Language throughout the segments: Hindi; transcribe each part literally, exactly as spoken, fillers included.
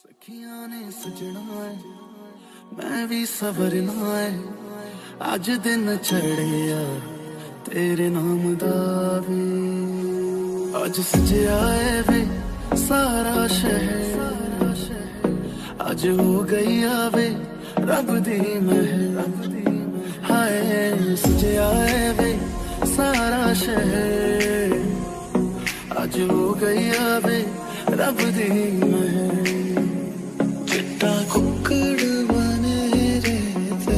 सखियां ने सजना है मैं भी सवरना है अज दिन चढ़िया तेरे नाम दा वे अज सजया है वे सारा शहर अज हो गई आवे रब दी महर हाय सजया है वे सारा शहर अज हो गई आवे रब दी महर चिट्टा कुक्कड़ बने रहते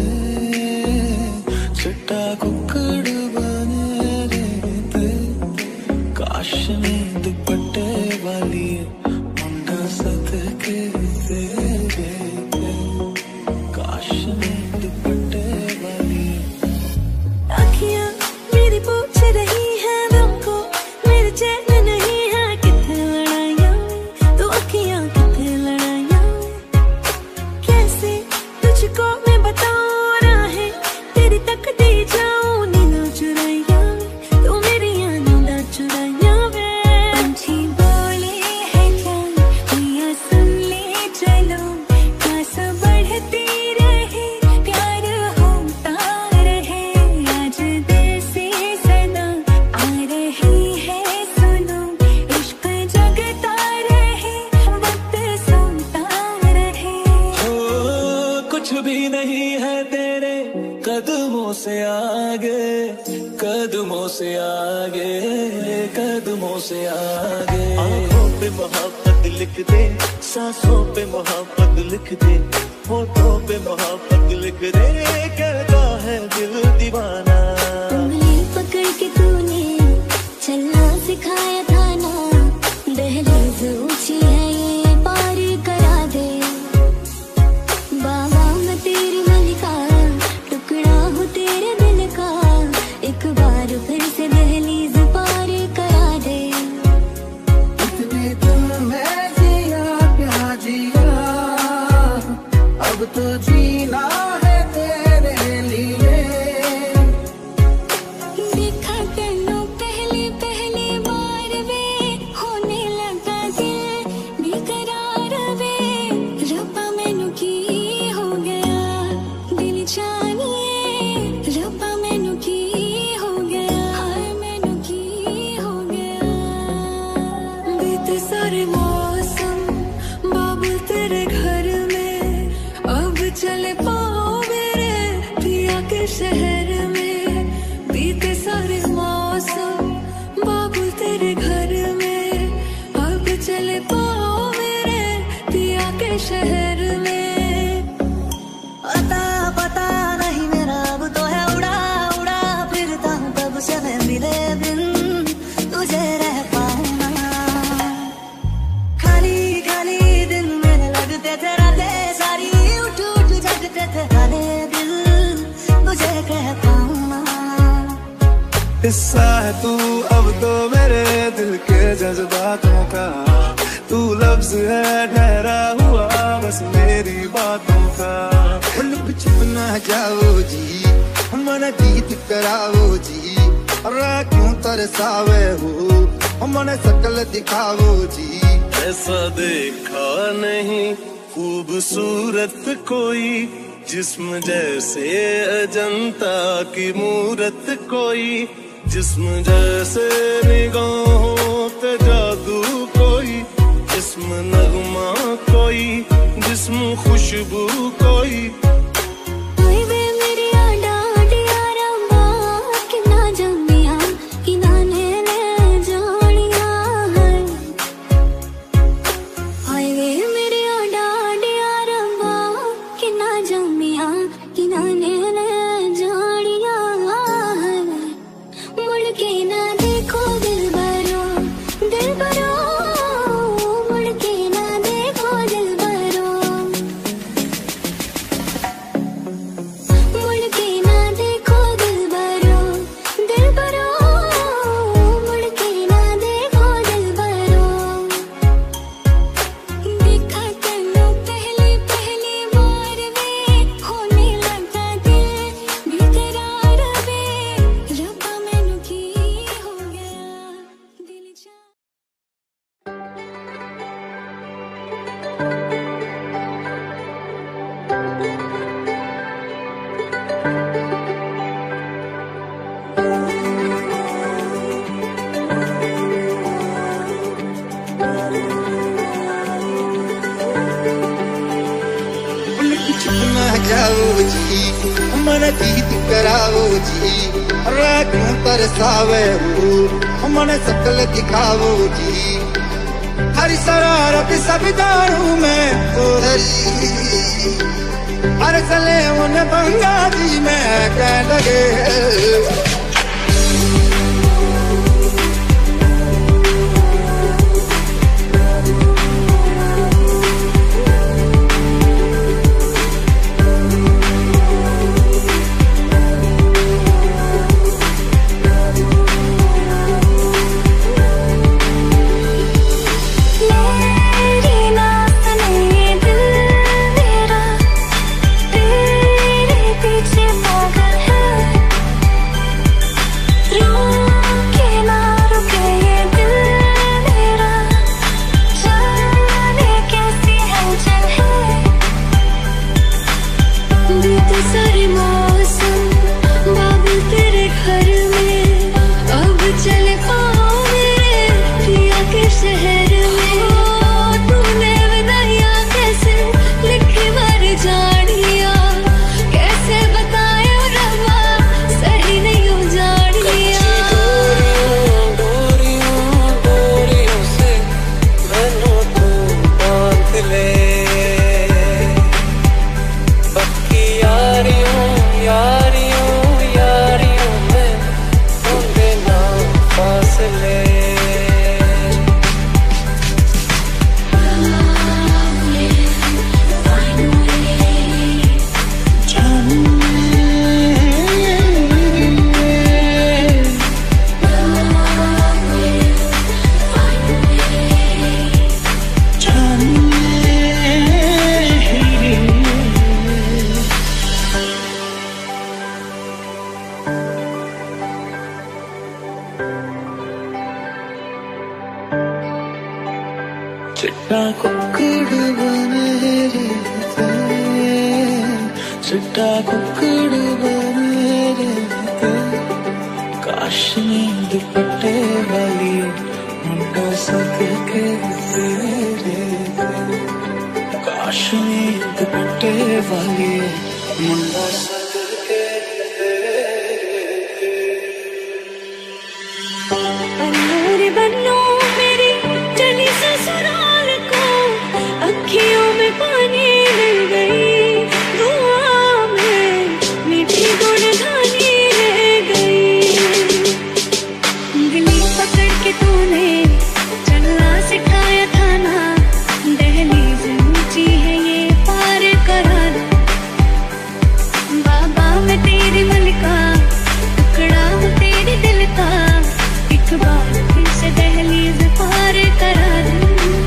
चिट्टा कुक्कड़ बने रहते काश में दुपट्टे वाली मुंडा सदके तेरे काश में दुपट्टे वाली आँखियाँ मेरी पूछ रही है हमको मेरे चैन नहीं है कितने लड़ाइयाँ तो आँखियाँ कितने लड़ाइयाँ कैसे तुझको मैं बताऊँ राहें तेरी तक दे जाऊँ नींद चुराइयाँ तो मेरी नींद चुराइयाँ वे पंछी बोले है क्या भैया सुन ले चलो प्यास बढ़ती रहे प्यार होता रहे आज दिल से सदा आ रही है सुनो इश्क जगता रहे वक्त सोता रहे ओ, कुछ भी नहीं है तेरे कदमों से आगे कदमों से आगे कदमों से आगे आँखों पे मोहब्बत लिख दे सांसों पे मोहब्बत लिख दे होठों पे मोहब्बत लिख दे कहता है दिल दीवाना उंगली पकड़ के तूने चलना सिखाया था ना दहलीज ऊंची है ये पार करा दे बाबा मैं तेरी मलिका टुकड़ा हूँ तेरे दिल का एक बार फिर से दहलीज पार करा दे इतने दिल में जिया प्यार जिया अब तो जीना है तेरे लिए देखा तेनों पहली पहली बार वे होने लगा दिल बेकरार वे रब्बा मैनू की हो गया दिल जानिए रब्बा मैनू की हो गया हाय मैनू की हो गया बीते सारे मौसम बाबुल तेरे घर में अब चले पाओ मेरे पिया के शहर में बीते सारे मौसम बाबुल तेरे घर में अब चले पाओ मेरे पिया के शहर में अता पता नहीं मेरा अब तो है उड़ा उड़ा फिरता हूँ तब से मैं मिले बिन तुझे रह पाऊँ ना खाली खाली दिन मेरे लगते थे रातें सारी उठ उठ जगते थे खाली दिल तुझे कह पाऊँ ना हिस्सा है तू अब तो मेरे दिल के जज्बातों का तू लफ्ज है ठहरा हुआ बस मेरी बातों का लुक छुप ना जाओ जी मन जीत कराओ जी अरे क्यों तरसावे हो मन शकल दिखाओ जी ऐसा देखा नहीं खूबसूरत कोई जिस्म जैसे अजंता की मूरत कोई जिस्म जैसे निगाहों पे जादू कोई जिस्म नगमा कोई जिस्म खुशबू कोई ओए वे मेरी आडा आडिया रंबा किना जम्मिया किना ने ले जानिया है ओए वे मेरी आडा आडिया रंबा किना जम्मिया किना ने ले जानिया है मुड़ के ना देखो दिल भरो दिल भरो मुड़ के ना देखो दिल भरो जाओ जी, मन जीत कराओ जी, रे क्यों तरसावे हो, मन शकल दिखाओ जी। हरी शरारत सब जानू मैं तो हरी, हर चले उन बंगा जी में कह लगे। चिट्टा कुक्कड़ बने रहते, चिट्टा कुक्कड़ बने रहते, काश नींद दुपट्टे वाली मुंडा सक के तेरे, काश नींद दुपट्टे वाली मुंडा सक के तेरे। अन्नूर बनो मेरी चली ससुराल को, अखियों में पानी मिल गई, दुआ में मीठी गुणगानी रह गई। उंगली पकड़ के तूने चलना सिखाया था ना, दहलीज ऊंची है ये पार करा दो। बाबा मैं तेरी मलिका, टुकड़ा हूँ तेरे दिल का, एक बार फिर से दहलीज पार करा दे।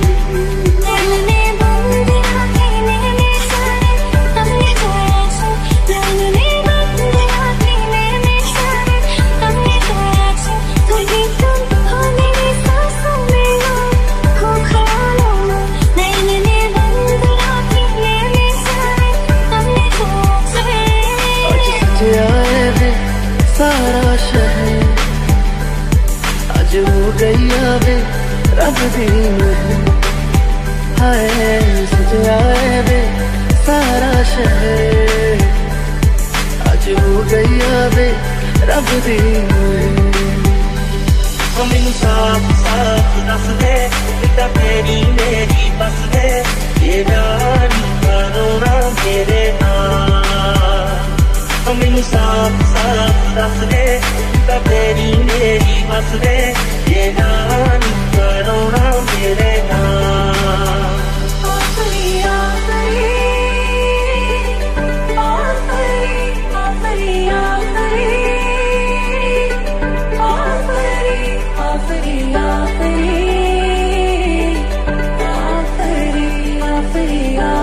सारा शहर आज हो गया वे रब दी महर, हाय सजा वे सारा शहर आज हो गया वे रब दी महर। मैनू साफ साफ दस दे बेटा तेरी मेरी बस दे, ये जान करो ना मेरे नाल। मैनू साफ साफ दस दे बेटा तेरी मेरी बस दे, ये जान करो ना मेरे नाल। आखरी आखरी आखरी आखरी आखरी आखरी आखरी आखरी आखरी आखरी।